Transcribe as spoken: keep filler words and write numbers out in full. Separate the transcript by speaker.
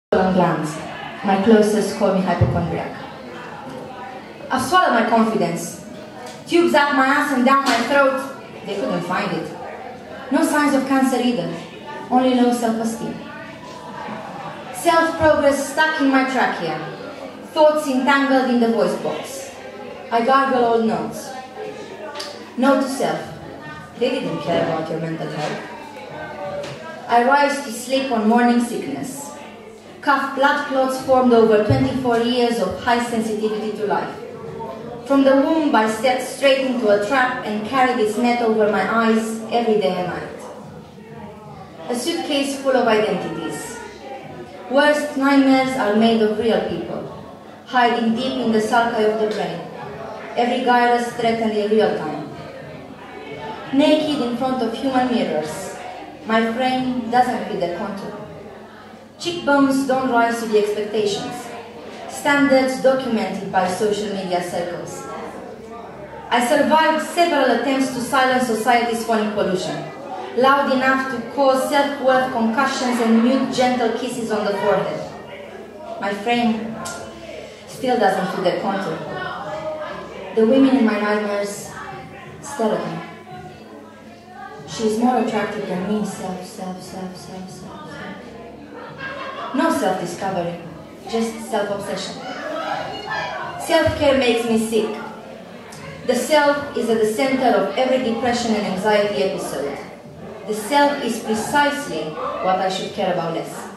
Speaker 1: glands. My closest call me hypochondriac. I've swallowed my confidence. Tubes up my ass and down my throat. They couldn't find it. No signs of cancer either. Only low self-esteem. Self-progress stuck in my trachea. Thoughts entangled in the voice box. I gargle old notes. Note to self. They didn't care about your mental health. I rise to sleep on morning sickness. Cough blood clots formed over twenty-four years of high sensitivity to life. From the womb, I stepped straight into a trap and carried its net over my eyes every day and night. A suitcase full of identities. Worst nightmares are made of real people, hiding deep in the sulci of the brain. Every gyrus threatened in real time. Naked in front of human mirrors, my frame doesn't fit the contour. Cheekbones don't rise to the expectations, standards documented by social media circles. I survived several attempts to silence society's phonic pollution, loud enough to cause self-worth concussions and mute gentle kisses on the forehead. My frame still doesn't fit the contour. The women in my nightmares stare at me. She is more attractive than me, self, self, self, self, self, self. No self-discovery, just self-obsession. Self-care makes me sick. The self is at the center of every depression and anxiety episode. The self is precisely what I should care about less.